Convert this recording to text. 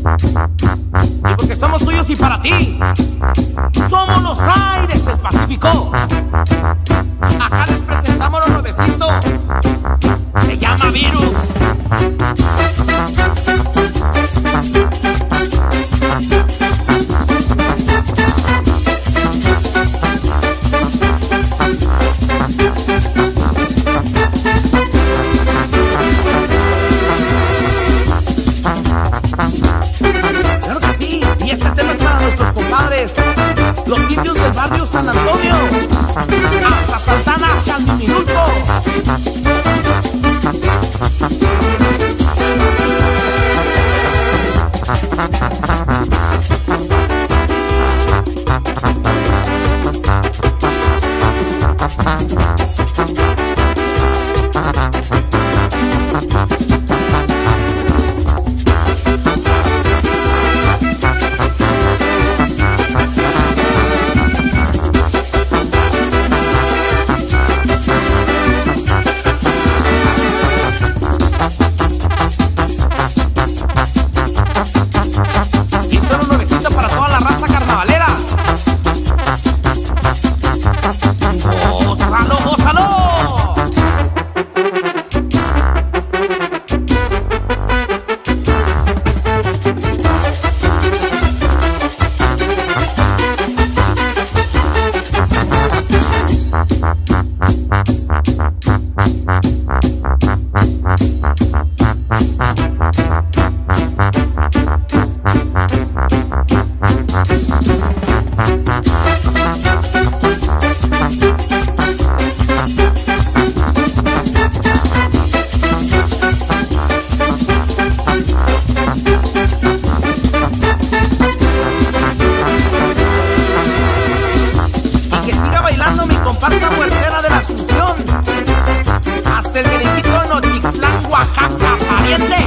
Y porque somos tuyos y para ti. Somos los Aires del Pacífico. Acá les presentamos lo nuevecito. Se llama Virus. Claro que sí, y este tema es para nuestros compadres, los indios del barrio San Antonio, hasta Santana, hasta el Minulco. Para toda la raza carnavalera. ¡Gózalo, gózalo! Bailando mi comparsa huertera de la Asunción, hasta el viejito Nochixtlán, Oaxaca, pariente.